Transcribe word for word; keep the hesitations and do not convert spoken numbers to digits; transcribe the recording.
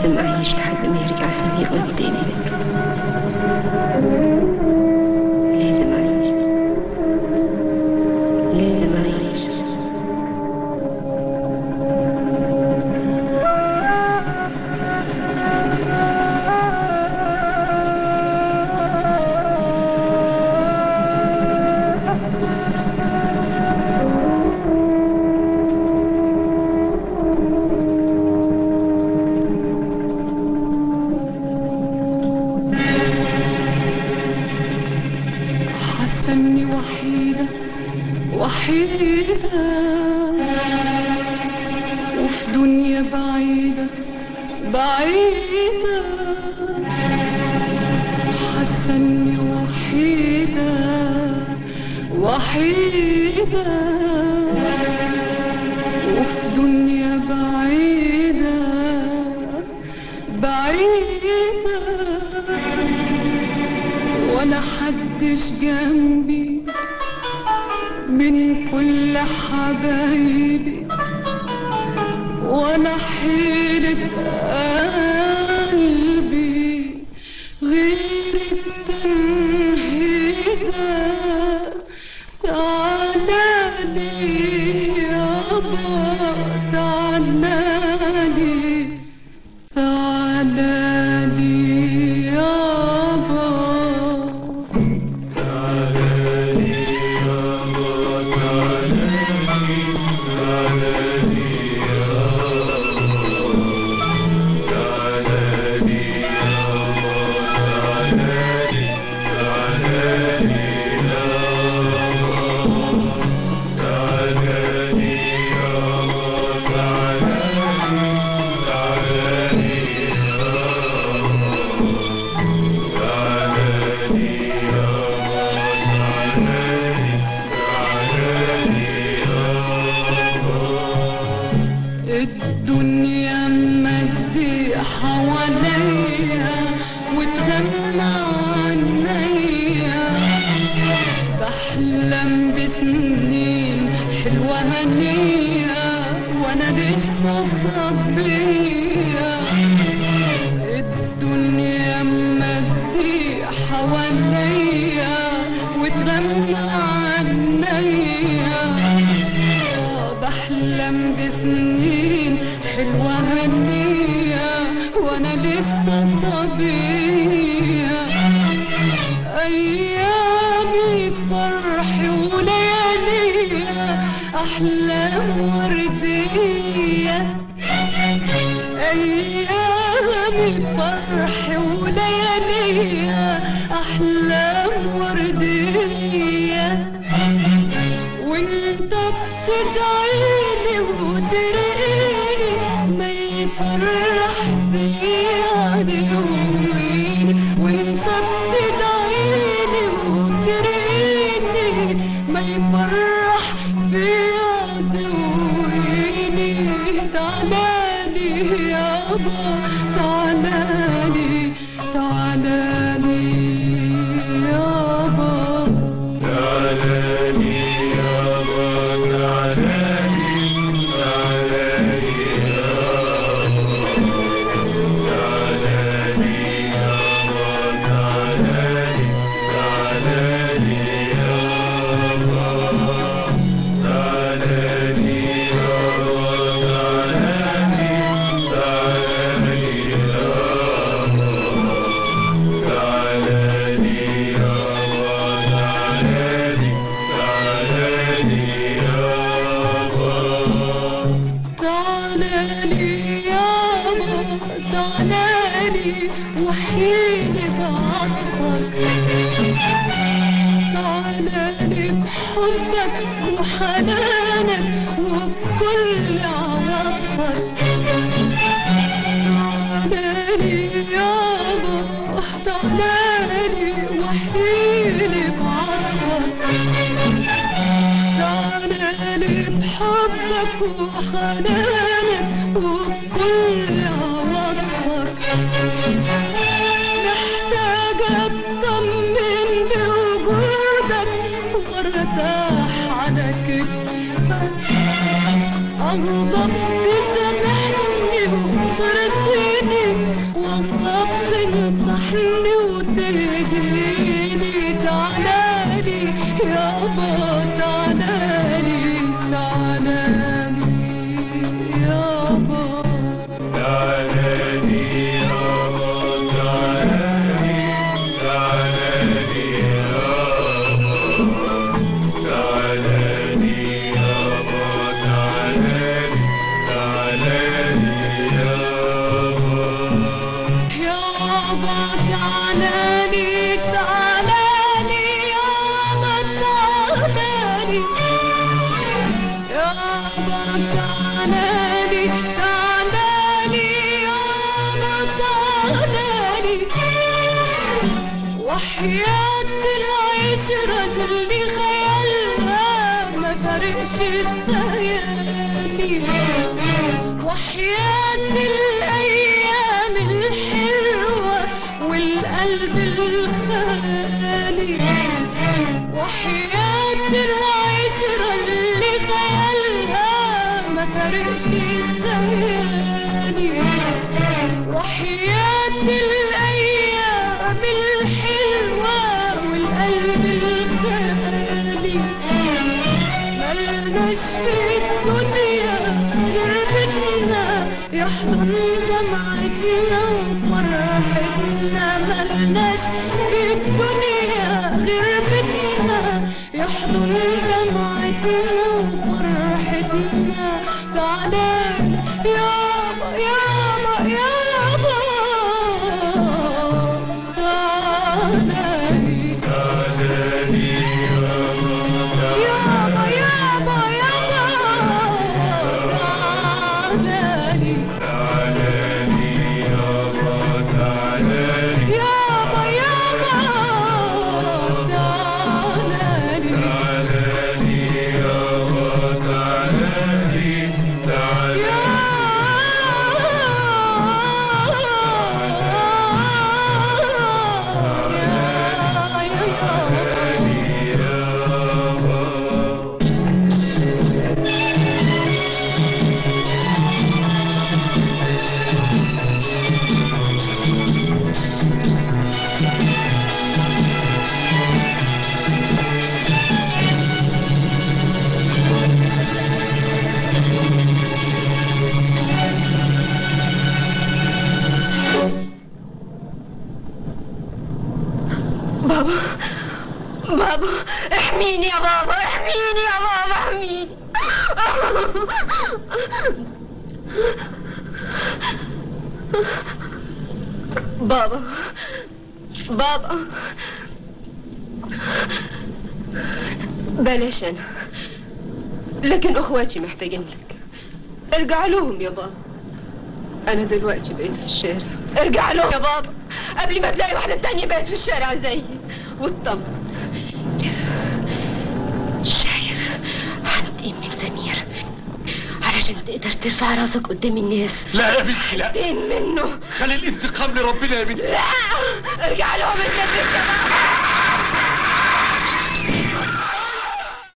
لازم أعيش لحد ما يرجع سمير ودي تاني. لازم أعيش، لازم أعيش. حاسة وحيدة وحيدة وفي دنيا بعيدة بعيدة. حاسة اني وحيدة وحيدة وفي دنيا بعيدة بعيدة، ولا حدش جنبي من كل حبايبي، ولا حيلة قلبي غير التنهيدة. تعالالي يابا تعالالي تعالالي يابا تعالالي يابا تعالالي تعالالي تعالالي يابا تعالالي تعالالي تعالالي يابا تعالالي تعالالي الدنيا مجدي حواليا وتغمى عينيا، بحلم بسنين حلوة هنية وانا لسه صبية. الدنيا مجدي حواليا وتغمى عينيا، بحلم بسنين حلوة هنية وانا لسه صبية. ايامي فرح ولياليا احلام وردية. ايامي فرح ولياليا احلام وردية، وانت بتدعيلي وترقيني ما يفرح بيا يومين. وانت بتدعيلي وترقيني ما يفرح بيا يومين. تعالالي يابا تعالالي تعالالي يابا تعالالي يابا تعالالي تعالالي تعالالي يابا تعالالي تعالالي يابا تعالالي يابا تعالالي تعالالي يابا تعالالي تعالالي وحيني بعطفك، تعالالي بحبك وحنانك وبكل عواطفك. تعالالي يابا تعالالي وحيني بعطفك، تعالالي بحبك وحنانك وبكل عواطفك. محتاجة اطمن بوجودك وارتاح على كتفك، اغضب تسامحني وترضيني طلعش السيالي وحياة الأيام الحلوة والقلب الخالي وحياة العشرة اللي خيالها ما فارقش السيالي وحياة الأيام الحلوة والقلب الخالي ملناش في الدنيا غير بيتنا يحضن دمعتنا وفرحتنا ملناش في الدنيا غير بيتنا يحضن دمعتنا وفرحتنا تعالى يابا يابا يابا تعالى تعالي يابا يابا يابا تعالي تعالي يابا تعالي يابا يابا تعالي تعالي يابا تعالي تعالي بابا بابا احميني يا بابا احميني يا بابا احميني بابا بابا بلاش انا لكن اخواتي محتاجين لك ارجع لهم يا بابا انا دلوقتي بقيت في الشارع ارجع لهم يا بابا قبل ما تلاقي واحدة تانية بقت في الشارع زيي واطمن شايف هنتقم من سمير علشان تقدر ترفع راسك قدام الناس لا يا بنتي لا انتقم منه خلي الانتقام لربنا يا بنتي لا ارجع لهم انت يا بابا